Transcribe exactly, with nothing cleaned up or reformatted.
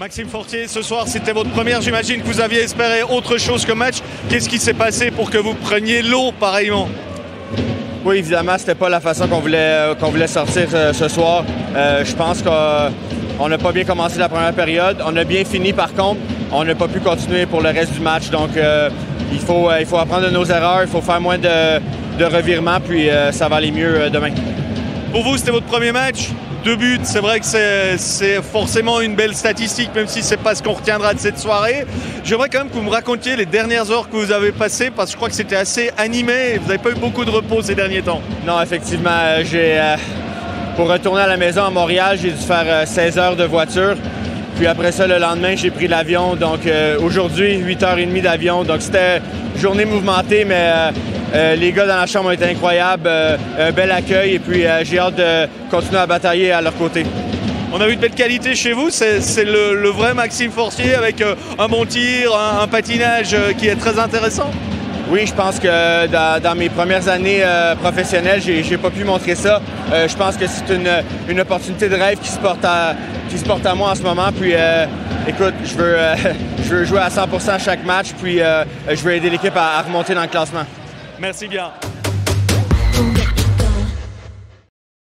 Maxime Fortier, ce soir c'était votre première, j'imagine que vous aviez espéré autre chose que match. Qu'est-ce qui s'est passé pour que vous preniez l'eau pareillement? Oui, évidemment, c'était pas la façon qu'on voulait, qu'on voulait sortir euh, ce soir. Euh, je pense qu'on n'a pas bien commencé la première période. On a bien fini par contre. On n'a pas pu continuer pour le reste du match. Donc, euh, il, faut, euh, il faut apprendre de nos erreurs, il faut faire moins de, de revirements, puis euh, ça va aller mieux euh, demain. Pour vous, c'était votre premier match? Deux buts, c'est vrai que c'est forcément une belle statistique, même si c'est pas ce qu'on retiendra de cette soirée. J'aimerais quand même que vous me racontiez les dernières heures que vous avez passées, parce que je crois que c'était assez animé et vous n'avez pas eu beaucoup de repos ces derniers temps. Non, effectivement, euh, j'ai euh, pour retourner à la maison à Montréal, j'ai dû faire euh, seize heures de voiture. Puis après ça, le lendemain, j'ai pris l'avion. Donc euh, aujourd'hui, huit heures trente d'avion. Donc c'était une journée mouvementée, mais euh, euh, les gars dans la chambre ont été incroyables. Euh, un bel accueil et puis euh, j'ai hâte de continuer à batailler à leur côté. On a vu de belles qualités chez vous. C'est le, le vrai Maxime Fortier avec euh, un bon tir, un, un patinage euh, qui est très intéressant. Oui, je pense que dans, dans mes premières années euh, professionnelles, j'ai pas pu montrer ça. Euh, je pense que c'est une, une opportunité de rêve qui se porte à, qui se porte à moi en ce moment. Puis, euh, écoute, je veux, euh, je veux jouer à cent pour cent chaque match, puis euh, je veux aider l'équipe à, à remonter dans le classement. Merci bien.